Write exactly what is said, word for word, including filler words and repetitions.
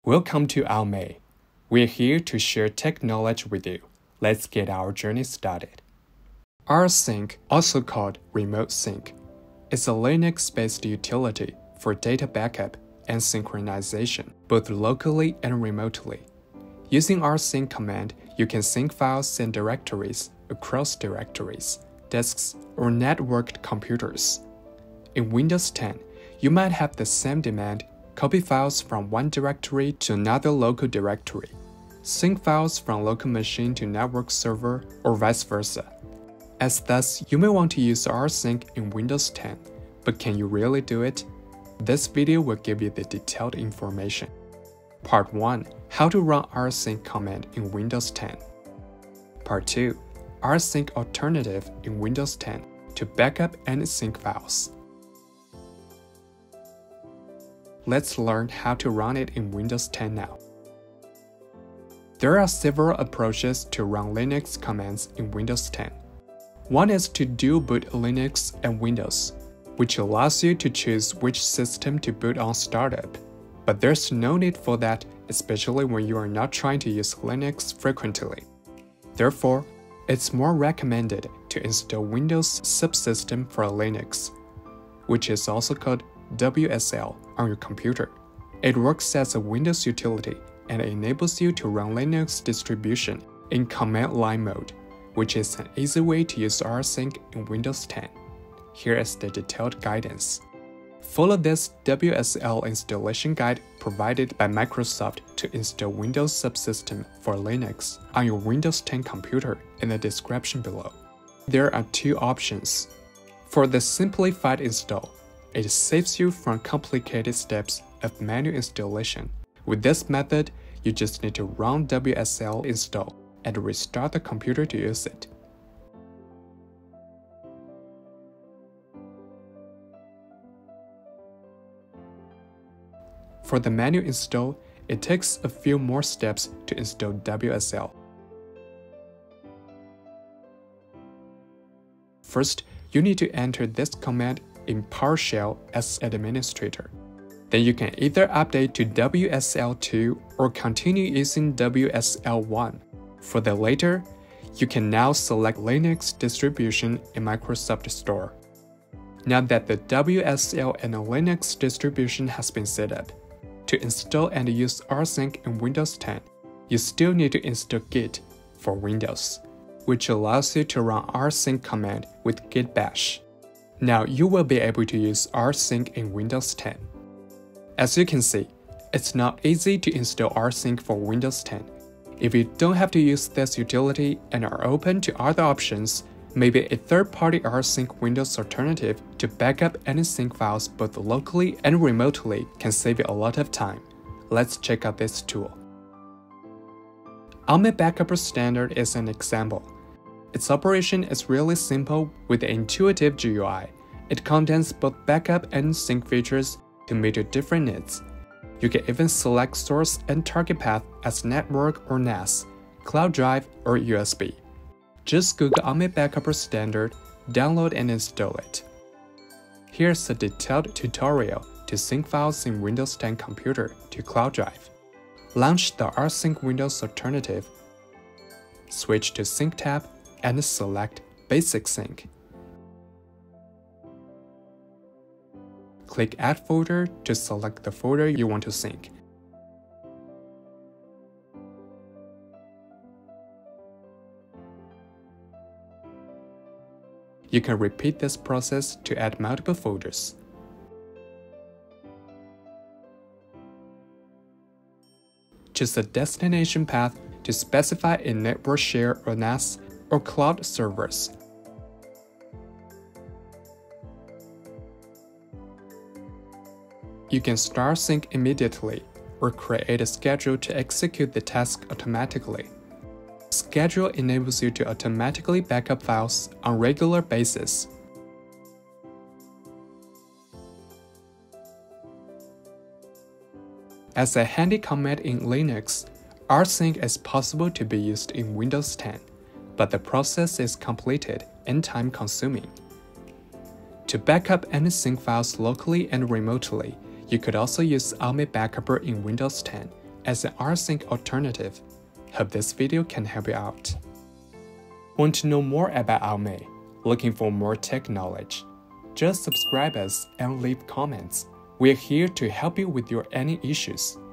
Welcome to Almay. We're here to share tech knowledge with you. Let's get our journey started. Rsync, also called Remote Sync, is a Linux-based utility for data backup and synchronization, both locally and remotely. Using Rsync command, you can sync files and directories across directories, desks, or networked computers. In Windows ten, you might have the same demand: copy files from one directory to another local directory, sync files from local machine to network server, or vice versa. As thus, you may want to use Rsync in Windows ten, but can you really do it? This video will give you the detailed information. Part one. How to run Rsync command in Windows ten. Part two. Rsync alternative in Windows ten to backup and sync files. Let's learn how to run it in Windows ten now. There are several approaches to run Linux commands in Windows ten. One is to dual boot Linux and Windows, which allows you to choose which system to boot on startup. But there's no need for that, especially when you are not trying to use Linux frequently. Therefore, it's more recommended to install Windows Subsystem for Linux, which is also called W S L on your computer. It works as a Windows utility and enables you to run Linux distribution in command line mode, which is an easy way to use Rsync in Windows ten. Here is the detailed guidance. Follow this W S L installation guide provided by Microsoft to install Windows Subsystem for Linux on your Windows ten computer in the description below. There are two options. For the simplified install, it saves you from complicated steps of manual installation. With this method, you just need to run W S L install and restart the computer to use it. For the manual install, it takes a few more steps to install W S L. First, you need to enter this command in PowerShell as administrator. Then you can either update to W S L two or continue using W S L one. For the latter, you can now select Linux distribution in Microsoft Store. Now that the W S L and Linux distribution has been set up, to install and use Rsync in Windows ten, you still need to install Git for Windows, which allows you to run Rsync command with git bash. Now you will be able to use Rsync in Windows ten. As you can see, it's not easy to install Rsync for Windows ten. If you don't have to use this utility and are open to other options, maybe a third-party Rsync Windows alternative to backup and sync files both locally and remotely can save you a lot of time. Let's check out this tool. Almay Backup Standard is an example. Its operation is really simple with an intuitive G U I. It contains both backup and sync features to meet your different needs. You can even select source and target path as network or N A S, cloud drive, or U S B. Just Google Almay Backup Standard, download and install it. Here's a detailed tutorial to sync files in Windows ten computer to cloud drive. Launch the Rsync Windows alternative. Switch to Sync tab and select Basic Sync. Click Add Folder to select the folder you want to sync. You can repeat this process to add multiple folders. Choose a destination path to specify a network share or N A S or cloud servers. You can start sync immediately or create a schedule to execute the task automatically. Schedule enables you to automatically backup files on regular basis. As a handy command in Linux, Rsync is possible to be used in Windows ten, but the process is completed and time-consuming. To backup and sync files locally and remotely, you could also use Almay Backup in Windows ten as an Rsync alternative. Hope this video can help you out. Want to know more about Almay? Looking for more tech knowledge? Just subscribe us and leave comments. We're here to help you with your any issues.